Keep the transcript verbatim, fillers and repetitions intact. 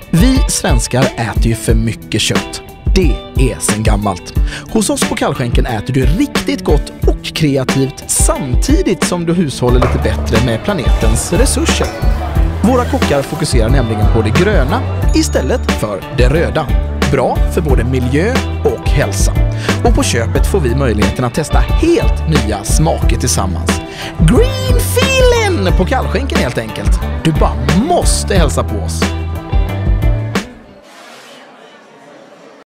Vi svenskar äter ju för mycket kött. Det är sen gammalt. Hos oss på Kallskänken äter du riktigt gott och kreativt samtidigt som du hushåller lite bättre med planetens resurser. Våra kockar fokuserar nämligen på det gröna istället för det röda. Bra för både miljö och hälsa. Och på köpet får vi möjligheten att testa helt nya smaker tillsammans. Green feeling på Kallskänken helt enkelt. Du bara måste hälsa på oss.